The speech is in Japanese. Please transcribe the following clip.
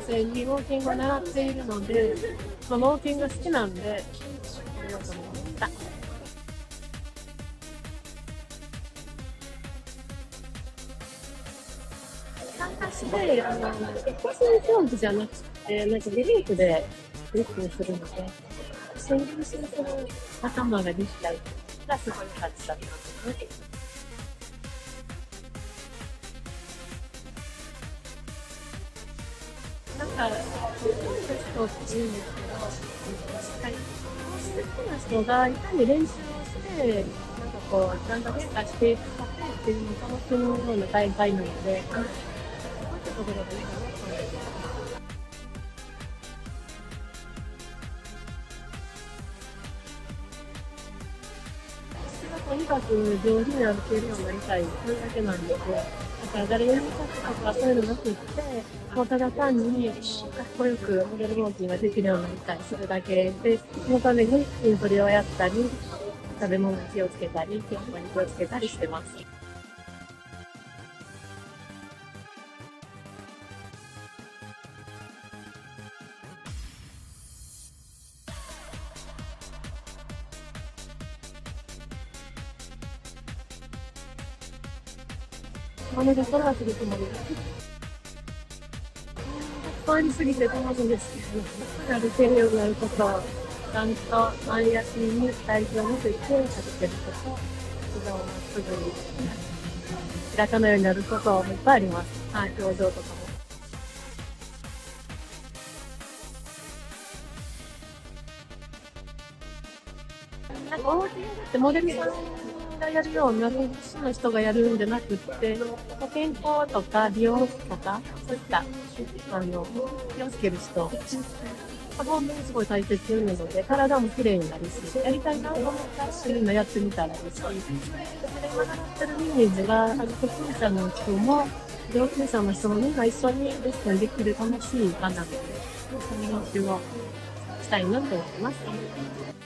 生にウォーキングを習っているので、ウォーキング好きなんで、やろうと思いました。参加して、個人競技じゃなくて、グループでレッスンするので、先日する仲間ができたりがすごい感じだったんですね。テストって言うんですけど、しっかり好きな人がいかに練習をして、ちゃんと変化していく過程っていうのを楽しむような大会なので、そういったところがいいかなと思います。とにかく上手に歩けるようになりたい、それだけなんですよ。だから誰よりもとかそういうのなくって、もうただ単にかっこよくモデルウォーキングができるようになりたい、それだけで、そのために筋トレをやったり、食べ物に気をつけたり、健康に気をつけたりしてます。モデルとはするつもりです。回りすぎて楽しいですけど、歩けるようになること、ちゃんと前足に体重を乗せて歩けること、膝をまっすぐに開かないようになることもいっぱいあります。はい、表情とかも。ウォーキングってモデルさんがやるような市の人がやるんじゃなくって、健康とか美容とか、そういった気をつける人、パフォーマンスすごい大切なので、体も綺麗になるし、やりたいなと思ったらみんなやってみたらいいし、それで今習ってるイメージが、初心者の人も、上級者の人もみんな一緒にレッスンできる楽しい場なので、その練習をしたいなと思います。